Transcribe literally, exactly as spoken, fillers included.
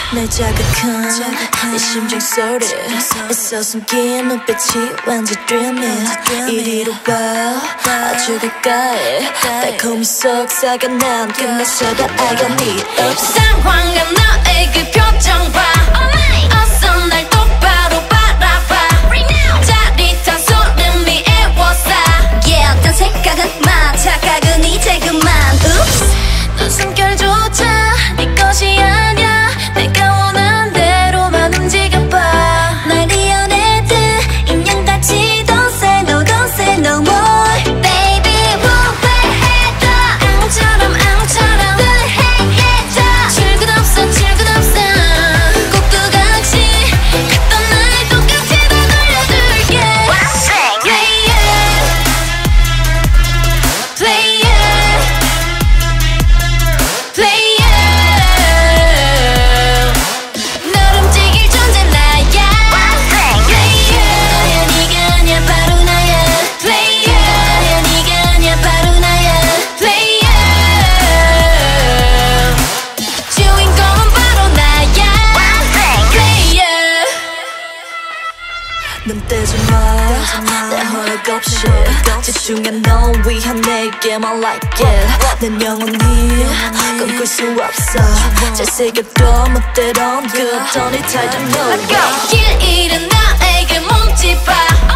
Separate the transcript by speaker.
Speaker 1: 날 자극한 내 심장 소리 애써 숨긴 눈빛이 왠지 dreamy 이리로 와 아주 가까이 달콤히 속삭여난 끝내서도 I got me up
Speaker 2: 상황한 너의 그 표정 봐 어서 날 똑바로 바라봐 짜릿한 소름이 애워싸 Yeah 딴 생각은 마 착각은 이제 그만 Oops 넌 숨결조차 네 것이 아냐 내가 원하는 대로만 움직여봐 날 이어내듯 인형같이 Don't say no don't say no more Baby 후회해도 아무처럼 아무처럼 후회해도 출근 없어 출근 없어 꼭두 같이 갔던 날 똑같이 다 돌려줄게 Play it Play it Play it 널 움직일 존재 나야 Play it 네가 아니야 바로 나야 Play it 네가 아니야 바로 나야 Play it 주인공은 바로 나야 Play it
Speaker 1: 눈 떼지 마내 허락 없이 집중해 넌 위한 내게만 like it 난 영원히 꿈꿀 수 없어 잘 새겨둬 멋대로는 그 돈이 탈 좀 놓아
Speaker 2: 길 잃은 나에게 몸짓 봐